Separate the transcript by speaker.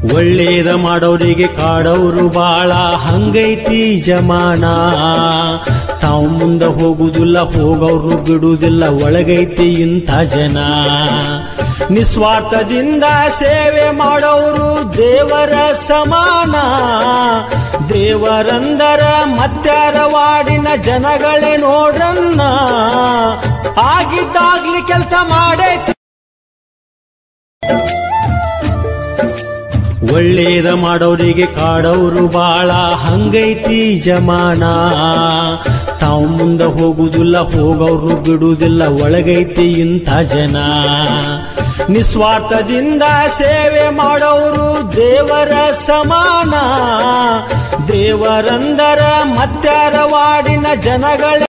Speaker 1: ಒಳ್ಳೇದ ಮಾಡೋರಿಗೆ ಕಾಡೋರು ಬಾಳ ಹಂಗೈತಿ ಜಮಾನ. ತಾವು ಮುಂದೆ ಹೋಗುದಿಲ್ಲ, ಹೋಗೋರು ಬಿಡುವುದಿಲ್ಲ, ಒಳಗೈತಿ ಇಂಥ ಜನ. ನಿಸ್ವಾರ್ಥದಿಂದ ಸೇವೆ ಮಾಡೋರು ದೇವರ ಸಮಾನ. ದೇವರಂದರ ಮತ್ಯಾರ ವಾಡಿನ ಜನಗಳೇ ನೋಡ್ರನ್ನ. ಆಗಿದ್ದಾಗ್ಲಿ ಕೆಲಸ ಮಾಡೈತಿ. ಒಳ್ಳೇದ ಮಾಡೋರಿಗೆ ಕಾಡೋರು ಬಾಳ ಹಂಗೈತಿ ಜಮಾನ. ತಾವು ಮುಂದೆ ಹೋಗುದಿಲ್ಲ, ಹೋಗೋರು ಬಿಡುವುದಿಲ್ಲ, ಒಳಗೈತಿ ಇಂಥ ಜನ. ನಿಸ್ವಾರ್ಥದಿಂದ ಸೇವೆ ಮಾಡೋರು ದೇವರ ಸಮಾನ. ದೇವರಂದರ ಮತ್ಯಾರ ವಾಡಿನ ಜನಗಳೇ